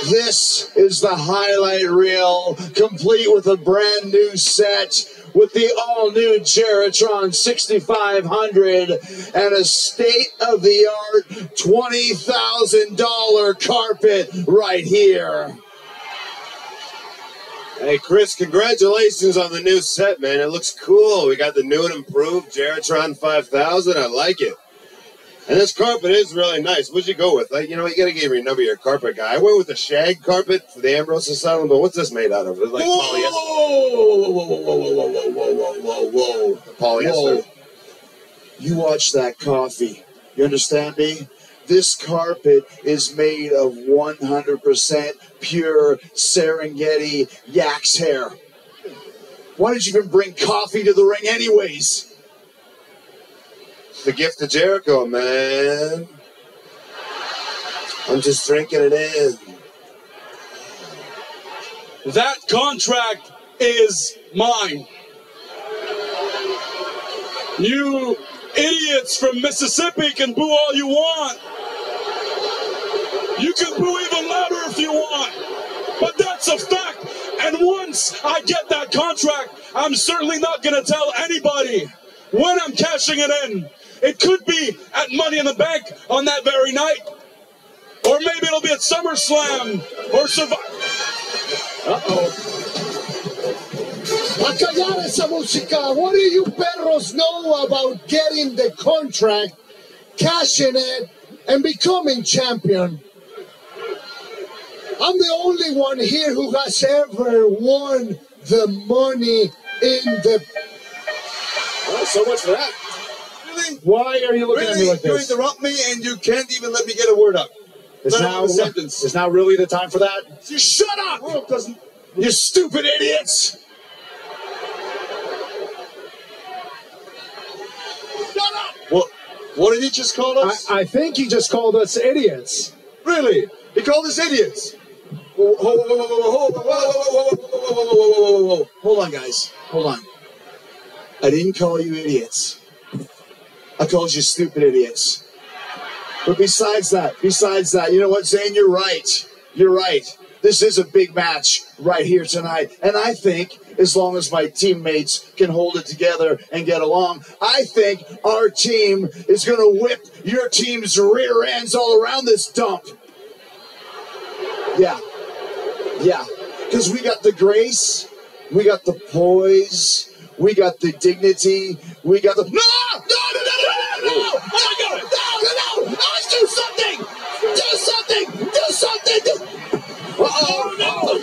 This is the highlight reel, complete with a brand new set, with the all-new Geratron 6500 and a state-of-the-art $20,000 carpet right here. Hey, Chris, congratulations on the new set, man. It looks cool. We got the new and improved Geratron 5000. I like it. And this carpet is really nice. What'd you go with? Like, you know, you got to give me a number of your carpet guy. I went with the shag carpet for the Ambrose Asylum, but what's this made out of? Is it like polyester? Whoa. Polyester. Whoa. You watch that coffee. You understand me? This carpet is made of 100% pure Serengeti yak's hair. Why did you even bring coffee to the ring anyways? The gift of Jericho, man. I'm just drinking it in. That contract is mine. You idiots from Mississippi can boo all you want. You can boo even louder if you want. But that's a fact. And once I get that contract, I'm certainly not going to tell anybody when I'm cashing it in. It could be at Money in the Bank on that very night. Or maybe it'll be at SummerSlam or Survivor. Uh-oh. A callar esa música. What do you perros know about getting the contract, cashing it, and becoming champion? I'm the only one here who has ever won the Money in the... Well, so much for that. Really? Why are you looking at me like this? You interrupt me and you can't even let me get a word up. Is now really the time for that? Just shut up! World doesn't... You stupid idiots! Shut up! What did he just call us? I think he just called us idiots. Really? He called us idiots. Hold on, guys. Hold on. I didn't call you idiots. I called you stupid idiots. But besides that, you know what, Zane? You're right. You're right. This is a big match right here tonight. And I think as long as my teammates can hold it together and get along, I think our team is going to whip your team's rear ends all around this dump. Yeah. Because we got the grace, we got the poise, we got the dignity, we got the... No! Oh my God! No! Let's do something! Uh-oh! No!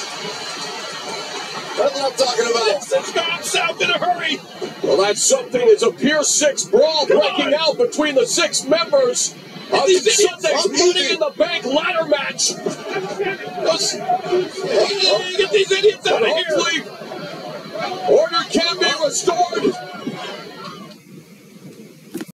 That's what I'm talking about. It's gone south in a hurry. Well, that's something. It's a Pier 6 brawl breaking out between the 6 members of Sunday's Money in the Bank ladder match. Get these idiots out of here. Order can be restored.